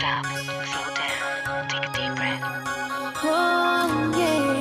Stop, slow down, take a deep breath. Oh, yeah.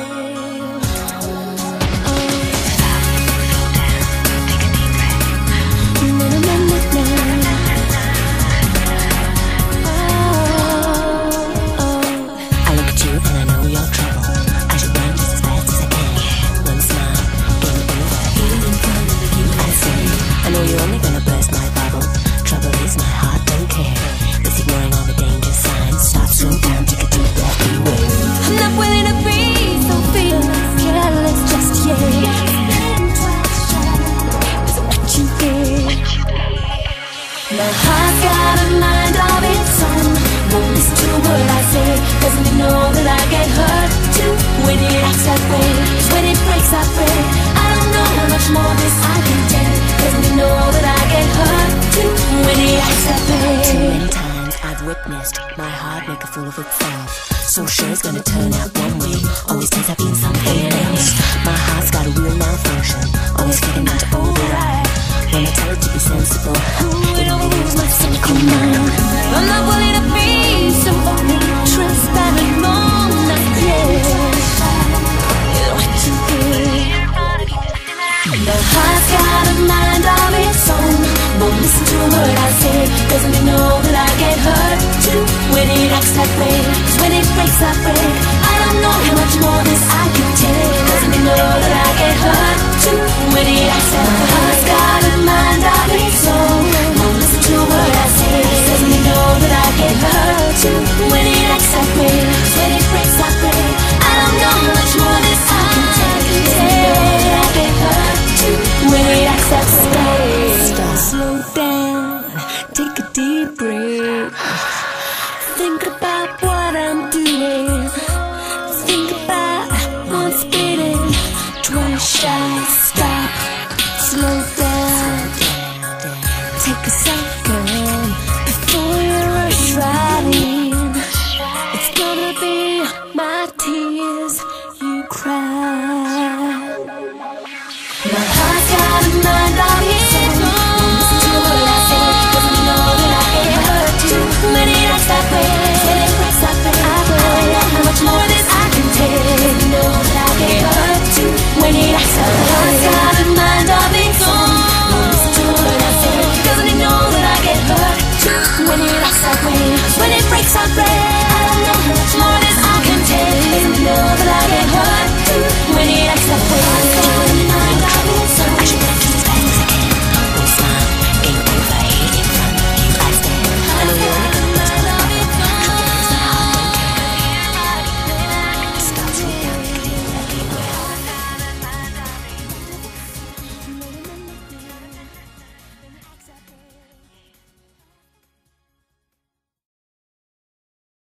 My heart's got a mind of its own. Won't listen to what I say. Doesn't it know that I get hurt too when it acts that way? 'Cause when it breaks I break. I don't know how much more this I can take. Doesn't it know that I get hurt too when it acts that way? Too many times I've witnessed my heart make a fool of itself. So sure it's gonna turn out one way. Always turns out being something else. My heart's got a real malfunction. Always getting into override. When I tell it to be sensible, it only moves my cynical mind. I'm not willing to be so transparent, no, not yet. What you did. My heart's got a mind of its own. Won't listen to what I say. Doesn't it know that I get hurt too when it acts that way? 'Cause when it breaks I break. I don't know how much more this I can take. Doesn't it know that I get hurt too when it acts that way? My heart's got a mind of its own. Won't listen to what I say. Doesn't it know that I get hurt too when it acts that way? 'Cause when it breaks I break. I don't know how much more this I can take. Doesn't it know that I get hurt too when it acts that way? Stop. Slow down, take a deep breath. Think about